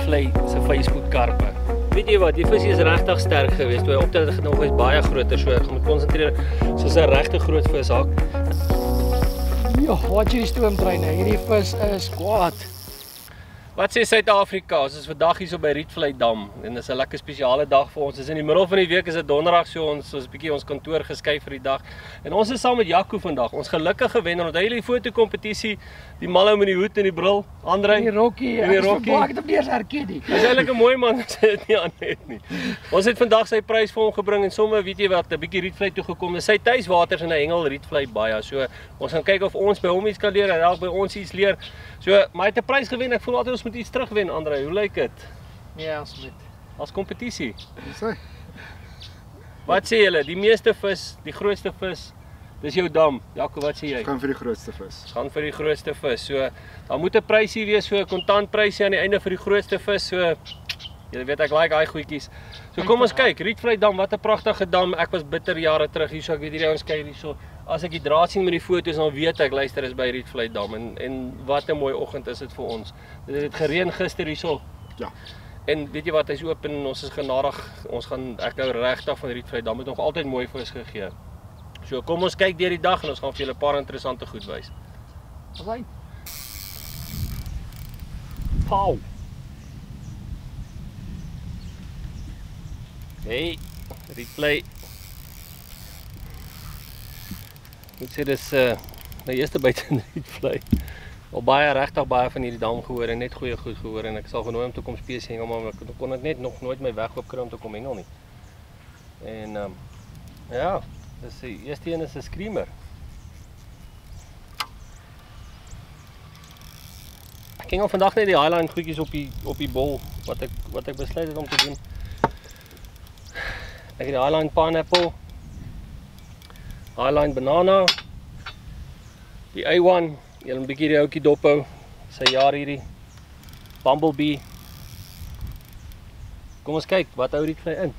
Rietvlei se Facebook karpe. Weet jy wat, die visie is regtig sterk geweest. Toe hy optree het nog is baie groter, so ek gaan moet konsentreer soos 'n regte groot vis haak. Ja, wat jy die stoomtreine, hierdie vis is kwaad. Wat sê Suid-Afrika? Ons is vandag hier so by Rietvlei Dam en dit is 'n lekker spesiale dag vir ons. Dis in die middel van die week, is dit donderdag, so ons 'n bietjie ons kantoor geskuif vir die dag. En ons is saam met Jaco vandag. Ons gelukkige wenner. Onthou julle die fotokompetisie, die malou met die hoed en die bril, Andre. Die Rokkie, en die Rokkie. Ek het hom eers herken nie. Dis eintlik 'n mooi man, as hy dit nie aan het nie. Ons het vandag sy prys vir hom gebring en sommer weet jy wat, 'n bietjie Rietvlei toe gekom. Dis sy tuiswaters in 'n hengel Rietvlei baie. So ons gaan kyk of ons by hom iets kan leer en dalk by ons iets leer. So, maar hy het 'n prys gewen. Ek voel altyd ons moet iets terugwen, Andre. Hoe lyk dit? Ja, ons moet. As kompetisie. Sê. Wat sê julle? Die meeste vis, die grootste vis, dis jou dam. Jaco, wat sê jy? Gaan vir die grootste vis. Ons gaan vir die grootste vis. So, daar moet 'n prysie wees, so 'n kontantprysie aan die einde vir die grootste vis. So, julle weet ek like daai goedjies. So kom ons kyk, Rietvlei Dam, wat 'n pragtige dam. Ek was bitter jare terug hier, so ek weet hierdie ouens kyk hierso. As ek die draad sien met die foto's, dan weet ek, luister, is by Rietvlei Dam en wat 'n mooi oggend is dit vir ons. Dit het gereën gister hierso. Ja. En weet jy wat, hy's oop en ons is genadig. Ek hou regtig van Rietvlei Dam. Het nog altyd mooi vis gegee. So kom ons kyk deur die dag en ons gaan vir julle 'n paar interessante goed wys. Alright. Pauw. Hey, Rietvlei. Ek moet sê dis my eerste byt in Rietvlei. Al regtig baie van hierdie dam gehoor en net goeie goed gehoor en ek sal genooi om te kom spesies hengel, maar ek kon dit net nog nooit my weg oop kry om te kom hengel nie. En ja, dis die eerste een is 'n screamer. Ek hengel vandag net die highline goedjies op die bol wat ek besluit het om te doen. Ek het die highline pineapple, highline banana, die A1, julle 'n bietjie die ouetjie dophou, sy jaar hierdie, bumblebee. Kom ons kyk, wat hou Rietvlei in?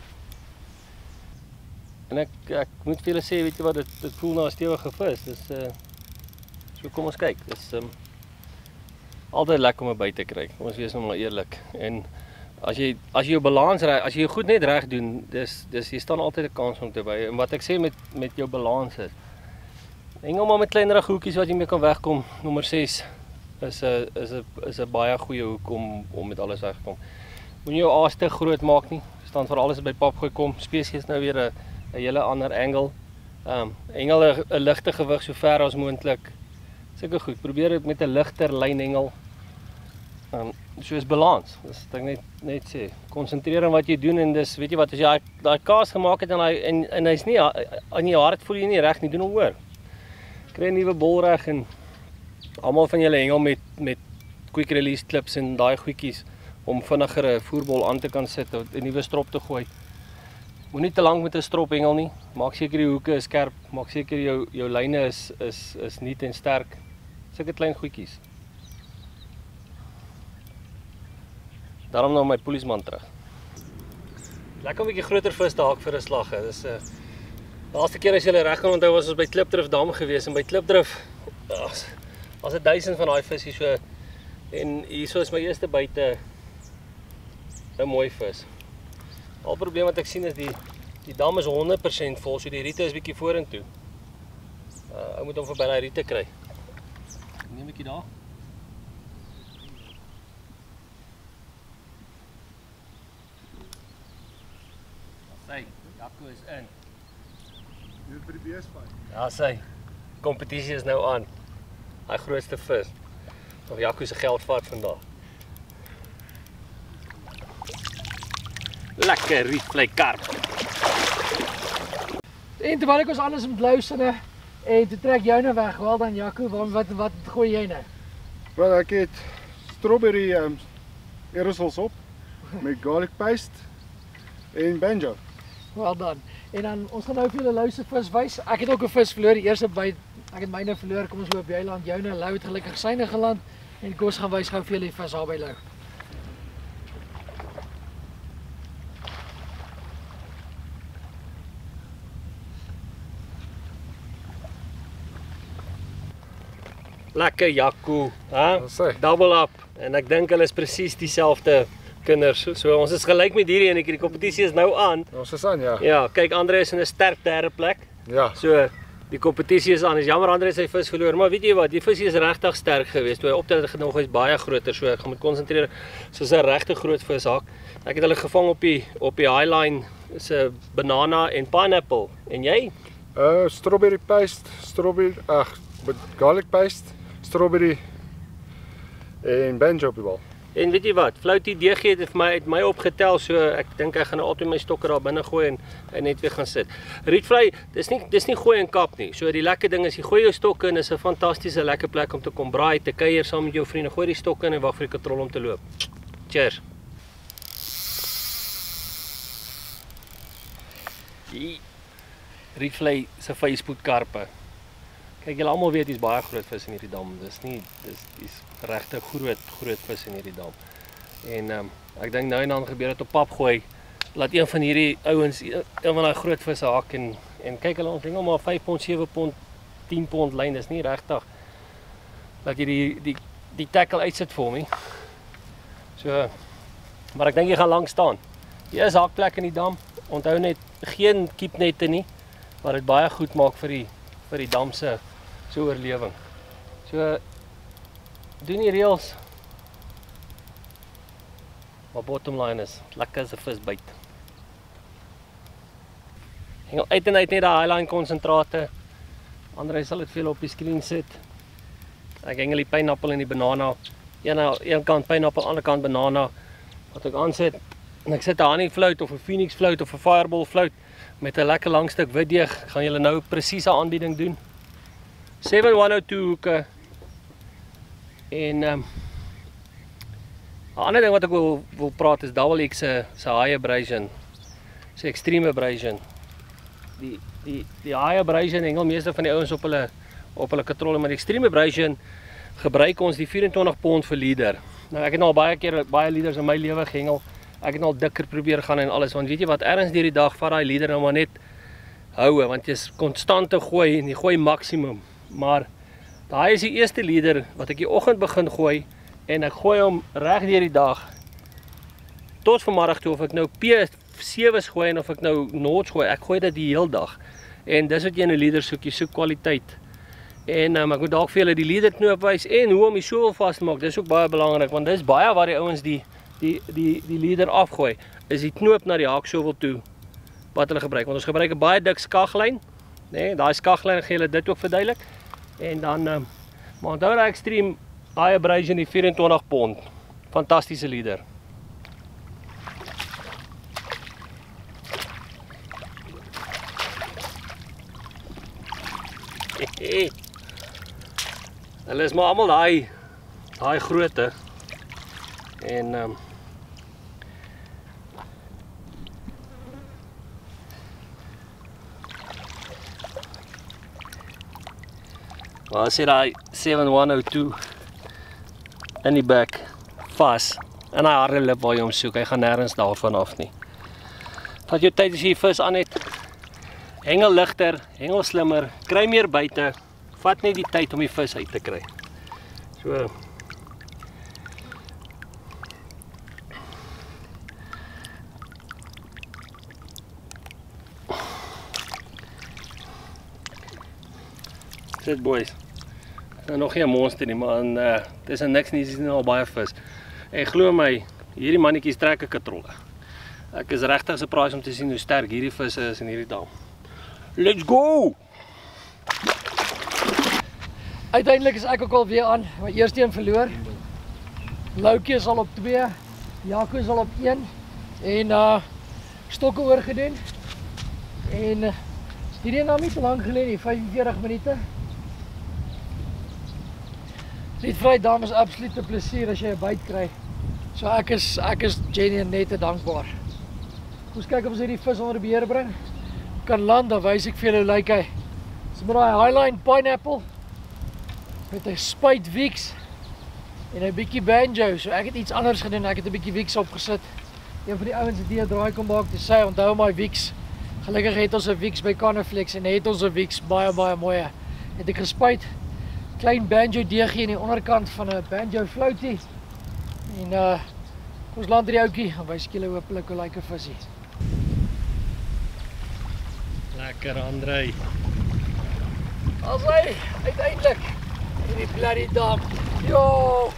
En ek moet vir julle sê, weet jy wat, dit voel na 'n stewige vis, dis so kom ons kyk, dis altyd lekker om 'n byt te kry, kom ons wees nou maar eerlik. En as jy jou balans reg, as jy jou goed net reg doen, dis jy staan altyd 'n kans om te by. En wat ek sê met jou balans is, hengel maar met kleinere hoekies wat jy mee kan wegkom. Nommer 6 is 'n baie goeie hoek om met alles weg te kom. Moenie jou aas te groot maak nie. Staan vir alles by pap gooi kom. Spesies nou weer 'n hele ander angle. Hengel 'n ligte gewig so ver as moontlik. Sulke goed. Probeer dit met 'n ligter lynhengel. Soos balans. Dis wat ek net sê. Konsentreer op wat jy doen en dis, weet jy wat, as jy daai kaas gemaak het en hy's nie aan jou hart voel jy nie reg nie, doen hom hoor. Kry 'n nuwe bol reg en almal van julle hengel met quick release clips en daai goedjies om vinniger 'n voerbol aan te kan sit of 'n nuwe strop te gooi. Moenie te lank met 'n strop hengel nie. Maak seker die hoeke is skerp, maak seker jou lyne is nuut en sterk. Sulke klein goedjies. Daarom nou my polisman terug. Lekker 'n bietjie groter vis te haak vir 'n slag. Dis laaste keer as jy reg kan onthou was ons by Klipdrif Dam gewees en by Klipdrif was 1000 van daai visse so en hierso is my eerste buite 'n mooi vis. Al probleem wat ek sien is die dam is 100% vol, so die riete is bietjie vorentoe. Ek moet hom verby daai riete kry. Neem 'n bietjie daar. Sy, Jaco is in. Hier vir die beesvy. Ja, sy. Kompetisie is nou aan. Hy grootste vis. Of Jaco se geld vat vandag. Lekker Rietvlei karp. En terwyl ek ons alles in blou sinne en toe trek jou nou weg, wel dan Jaco, wat gooi jy nou? Wel, ek het strawberry aerosols op met garlic paste en banjo. Wel dan. En dan ons gaan nou vir julle Lou se vis wys. Ek het ook 'n vis verloor die eerste byt. Ek het myne verloor. Kom ons loop by land joune. Lou het gelukkig syne geland en kom ons gaan wys gou vir julle die vis daar by Lou. Lekker Jaco, hè? Wat sê? Double up en ek dink hulle is presies dieselfde kinders. So ons is gelyk met hierdie en die kompetisie is nou aan. Ons is aan, ja. Ja, kyk Andre is in 'n sterk derde plek. Ja. So die kompetisie is aan. Is jammer Andre sy vis verloor, maar weet jy wat, die visie is regtig sterk geweest. Toe hy optrede genoeg is baie groter, so ek gaan moet konsentreer soos 'n regte groot vishak. Ek het hulle gevang op die highline, is 'n banana en pineapple. En jy? Strawberry paste, garlic paste, strawberry en banjo op die bal. En weet jy wat, Floutie DG het vir my uit my opgetel, so ek dink ek gaan altyd my stokke daar binne gooi en net weer gaan sit. Rietvlei, dis nie gooi en kap nie. So die lekker ding is jy gooi jou stokke in, is 'n fantastiese lekker plek om te kom braai, te kuier saam met jou vriende. Gooi die stokke in en wag vir die katrol om te loop. Cheers. Rietvlei se vyspoedkarpe. Kyk, julle almal weet hier's baie groot vis in hierdie dam. Dis regte groot vis in hierdie dam. En ek dink nou en dan gebeur dit op pap gooi. Laat een van hierdie ouens een van daai groot visse hak en kyk hulle ons ding maar 5 pond, 7 pond, 10 pond lyn, dis nie regtig. Laat jy die tackle uitsit vir hom nie. So, maar ek dink jy gaan lank staan. Hier is hakplek in die dam. Onthou net geen kiepnette nie, wat dit baie goed maak vir die dam se oorlewing. So doen die reëls. Maar bottom line is lekker as 'n vis byt. Hengel uit en uit net daai highline konsentrate. Andre sal dit veel op die skerm sit. Ek hengel die pineappel en die banana. Een kant pineappel, ander kant banana. Wat ek aansit en ek sit 'n honey float of 'n phoenix float of 'n fireball float met 'n lekker lang stuk wit deeg. Gaan julle nou presiese aanbieding doen. 7102 hoeke. En 'n ander ding wat ek wil praat is double X se high abrasion. Se extreme abrasion. Die high abrasion hengel meeste van die ouens op hulle katrolle, maar die extreme abrasion gebruik ons die 24 pond vir leader. Nou ek het al baie leaders in my lewe gehengel. Ek het al dikker probeer gaan en alles, want weet jy wat, ergens deur die dag vat daai leader nou maar net houe, want jy's konstante gooi en jy gooi maksimum. Maar daai is die eerste leader wat ek die oggend begin gooi en ek gooi hom reg deur die dag tot vanmiddag toe, of ek nou P7's gooi en of ek nou knots gooi, ek gooi dit die heel dag. En dis wat jy in 'n leader soek, jy soek kwaliteit. En ek moet dalk vir julle die leader knoop wys en hoe om die sjovel vas te maak. Dis ook baie belangrik, want dis baie waar die ouens die leader afgooi, is die knoop na die haaksjovel toe wat hulle gebruik. Want ons gebruik 'n baie dik skaglyn, nee, daai skaglyn gee julle dit ook verduidelik. En dan maar onthou daai extreme high abrasion die 24 pond. Fantastiese leader. Hulle is maar almal daai grootte. En maar as jy daai 7102 in die bek vas en hy harde lip waar jy hom soek, hy gaan nêrens daarvan af nie. Vat jou tyd as jy die vis aan het. Hengel ligter, hengel slimmer, kry meer buite. Vat net die tyd om die vis uit te kry. So sit boys. Dit is nog geen monster nie, maar dis niks nie, dis al baie vis. En glo my, hierdie mannetjies trek 'n katrolle. Ek is regtig surprised om te sien hoe sterk hierdie visse is in hierdie dam. Let's go! Uiteindelik is ek ook al weer aan, my eerste een verloor. Loukie is al op 2, Jaco is al op 1 en stokke oorgedoen. En hierdie nou nie te lang gelê nie, 45 minute. Rietvlei Dam is absoluut 'n plesier as jy 'n byt kry. So ek is genuine net dankbaar. Ons kyk of ons hierdie vis onder beheer bring. Kan land, dan wys ek vir julle hoe lyk hy. Dis met daai highline pineapple met 'n spuit wieks en 'n bietjie banjo. So ek het iets anders gedoen, ek het 'n bietjie wieks opgesit. Een van die ouens het hier 'n draai kom maak te sê, onthou my wieks. Gelukkig het ons 'n wieks by Canaflex en het ons 'n wieks baie mooi. Het ek gespuit klein banjo DG in die onderkant van 'n banjo floutie. En Kom ons land hierdie ouetjie, dan wys ek julle hopelik hoe lyk 'n visie. Lekker Andrei. As hy uiteindelik hierdie bloody dam. Jo.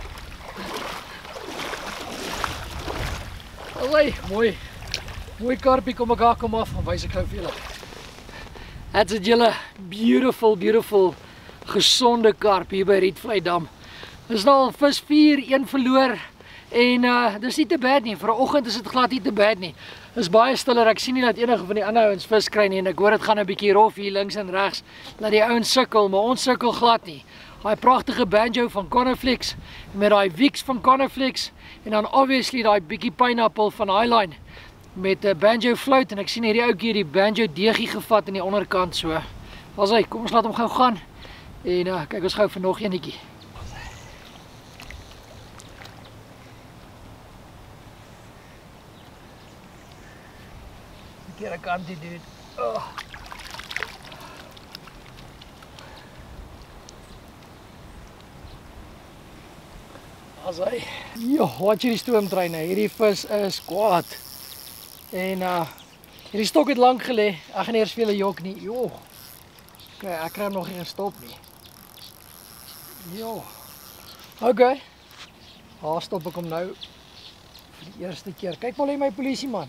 As hy mooi karpie kom ek kom af, dan wys ek gou vir julle. That's it julle, beautiful gesonde karp hier by Rietvlei Dam. Dis nou al vis 4, 1 verloor. En dis nie te bad nie, vir 'n oggend is dit glad nie te bad nie. Dis baie stiller, ek sien nie dat enige van die ander ouens vis kry nie en ek hoor dit gaan 'n bietjie rof hier links en regs. Laat die ouens sukkel, maar ons sukkel glad nie. Daai pragtige banjo van Coniflex met daai Wix van Coniflex en dan obviously daai bietjie pineapple van Highline met 'n banjo float en ek sien hierdie ouetjie die banjo deegie gevat in die onderkant so. Was hy, kom ons laat hom gou gaan en kyk ons gou vir nog eenetjie. Hier ek kan dit doen. Oh. As hy. Ja, wat hierdie stoomtrein. Hierdie vis is kwaad. En hierdie stok het lank gelê. Ek gaan eers vir julle jok nie. Jo. Okay, ek kry hom nog nie gestop nie. Jo. Okay. Daar stop ek hom nou vir die eerste keer. Kyk maar lê my polisieman.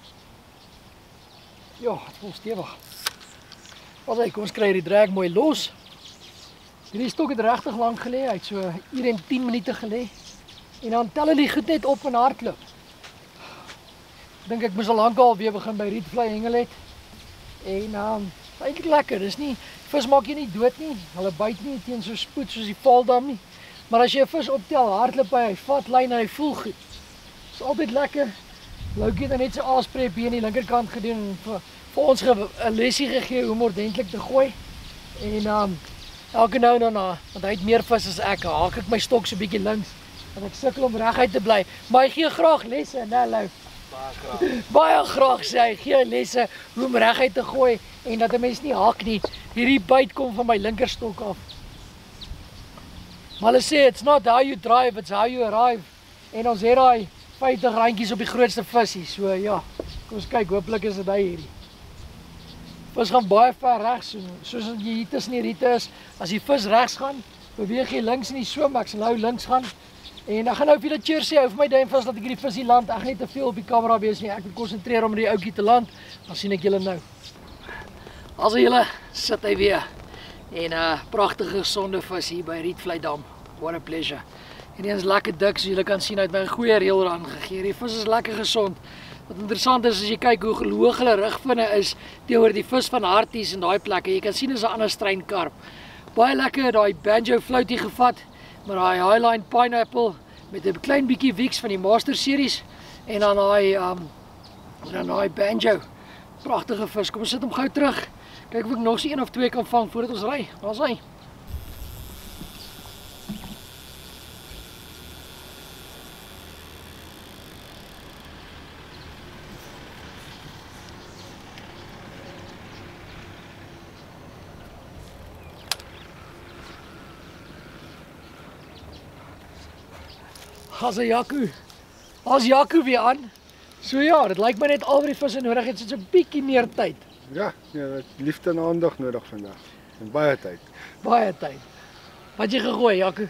Ja, het voel stewig. Wat hy, kom ons kry die drag mooi los. Hierdie stok het regtig lank gelê, hy het so 1 en 10 minute gelê. En dan tel hy die goed net op en hardloop. Dink ek moes al lankal weer begin by Rietvlei hengel het. En eintlik lekker, dis nie vis maak jy nie dood nie. Hulle byt nie teen so spoed soos die Valdam nie. Maar as jy 'n vis optel, hardloop hy vat lyn en hy voel goed. Dis altyd lekker. Loukie het net sy aaspret hier aan die linkerkant gedoen en vir ons 'n lesie gegee hoe om ordentlik te gooi. En elke nou en dan, want hy het meer vis as ek, haak ek my stok so bietjie links, want ek sukkel om reguit te bly. Maar hy gee graag lesse, né Lou? Baie graag sê hy, gee lesse hoe om reguit te gooi en dat 'n mens nie haak nie. Hierdie byt kom van my linkerstok af. Maar hulle sê, it's not how you drive, it's how you arrive. En ons het daai 50 randjies op die grootste visie, so ja, kom ons kyk, hopelik is dit hy hierdie. Vis gaan baie ver regs, soos as jy hier tussen die riete is, as die vis regs gaan, beweeg jy links in die swem, ek sal nou links gaan, en ek gaan nou vir julle cheers sê, hou vir my duim vas dat ek hierdie visie land, ek gaan nie te veel op die kamera wees nie, ek moet konsentreer om die ouetjie te land, dan sien ek julle nou. As julle, sit hy weer, en pragtige gesonde vis hier by Rietvlei Dam, what a pleasure. En die is lekker dik, so julle kan sien, uit my 'n goeie reel raan gegee. Die vis is lekker gesond. Wat interessant is, as jy kyk hoe hoog hulle rugvinne is teenoor die vis van Harties en daai plekke. Jy kan sien is 'n ander streinkarp. Baie lekker daai banjo floutie gevat, met daai Highline pineapple met 'n klein bietjie Wix van die Master series en dan daai banjo. Pragtige vis. Kom ons sit hom gou terug. Kyk of ek nog so 1 of 2 kan vang voordat ons ry. Daar's hy. As Jaco weer aan. So ja, dit lyk my net al wat die visse nodig het, so 'n bietjie meer tyd. Ja, liefde en aandag nodig vandag. En baie tyd. Baie tyd. Wat jy gegooi, Jaco?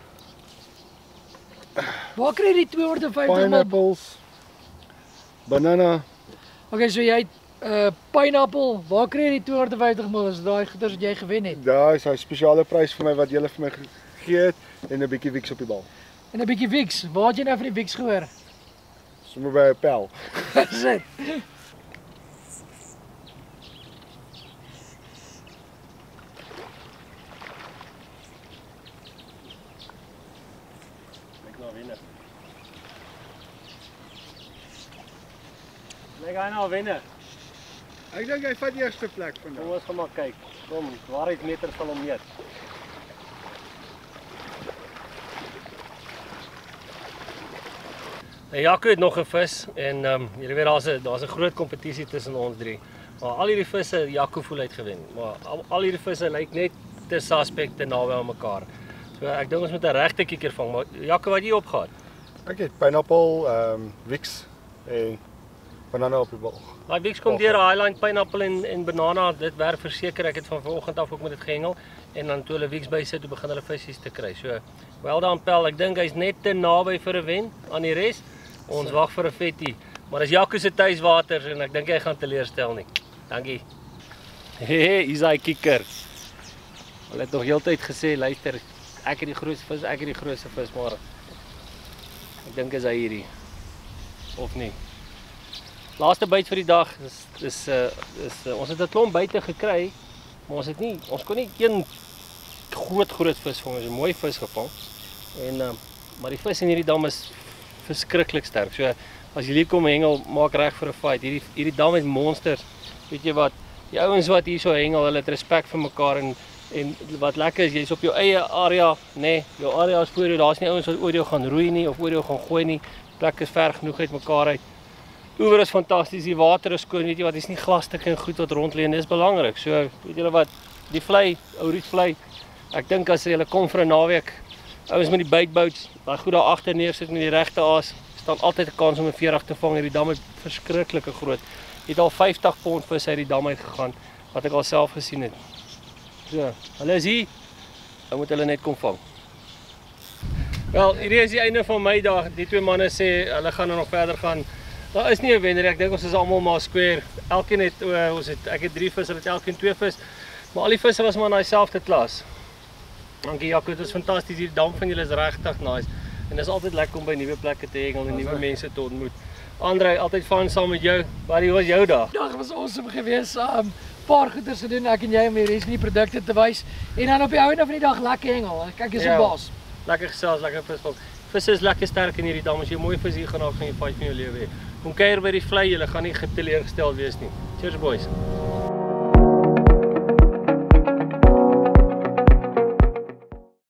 Waar kry jy die 250 ml? Pineapples, banana. Okay, so jy het pineapple, waar kry jy die 250 ml? Is daai goeders wat jy gewen het? Daar is 'n spesiale prys vir my wat julle vir my gegee het en 'n bietjie Wix op die bal. En 'n bietjie Wix. Waar het jy nou van die Wix gehoor? Sommige by 'n pel. Sit. Lyk hy nou wenner. Ek dink hy vat die eerste plek vandag. Kom ons gaan maar kyk. Kom, waarheidsmeter sal hom meet. Jaco het nog 'n vis en julle weet daar's 'n groot kompetisie tussen ons drie. Maar al hierdie visse, Jaco voel uitgewen. Maar al hierdie visse lyk net te suspek te naby aan mekaar. So ek dink ons moet 'n regte kieker vang. Maar Jaco, wat jy opgehad? Ek het pineappel, wiks en banana op die boog. Daai wiks kom deur Highland pineappel en banana, dit werk verseker. Ek het van vanoggend af ook met dit gehengel en dan toe hulle wiks by sit, toe begin hulle visse te kry. So, wel dan Pel, ek dink hy's net te naby vir 'n wen aan die res. Ons wag vir 'n vettie. Maar dis Jaco se tuiswaters en ek dink hy gaan teleurstel nie. Dankie. Hier's hy kikker. Hulle het nog heeltyd gesê, luister, ek het die grootste vis, ek het die grootste vis, maar ek dink is hy hierdie. Of nie. Laaste byt vir die dag ons het 'n klomp byte gekry, maar ons kon nie een groot vis vang, ons het 'n mooi vis gevang. En maar die vis in hierdie dam is verskriklik sterk. So as jy hier kom hengel, maak reg vir 'n fight. Hierdie dam is monsters. Weet jy wat? Die ouens wat hier so hengel, hulle het respek vir mekaar en wat lekker is, jy's op jou eie area, nê? Jou area is voor jou. Daar's nie ouens wat oor jou gaan roei nie of oor jou gaan gooi nie. Plek is ver genoeg uit mekaar uit. Oewer is fantasties, die water is skoon, weet jy wat, dis nie glasstukke en goed wat rond lê en dis belangrik. So, weet julle wat, die vlei, ou Rietvlei, ek dink as julle kom vir 'n naweek, ouens met die baitboats, daai goed daar agter neersit met die regte aas, staan altyd 'n kans om 'n 40 te vang. Hierdie dam is verskriklike groot. Het al 50 pond vis uit die dam uit gegaan, wat ek al self gesien het. So, hulle is hier, dan moet hulle net kom vang. Wel, hierdie is die einde van my dag. Die twee manne sê, hulle gaan nog verder gaan. Daar is nie 'n wenner, ek dink ons is almal maar square. Elkeen het, ek het 3 vis, hulle het elkeen 2 vis. Maar al die visse was maar in daai selfde klas. Dankie Jaco, dit is fantasties. Hierdie dam van julle is regtig nice. En dit is altyd lekker om by nuwe plekke te hengel en nuwe mense te ontmoet. Andre, altyd fun saam met jou. Wat was jou dag? Die dag was awesome geweest. Paar goeders te doen, ek en jy om die res van die produkte te wys. En dan op die einde van die dag lekker hengel. Kyk, jy's 'n baas. Lekker gesels, lekker visvang. Visse is lekker sterk in hierdie dam. As jy 'n mooi vis hier gaan haal, gaan jy fight van jou lewe hê. Kom kuier by die vlei, julle gaan nie geteleurgesteld wees nie. Cheers boys.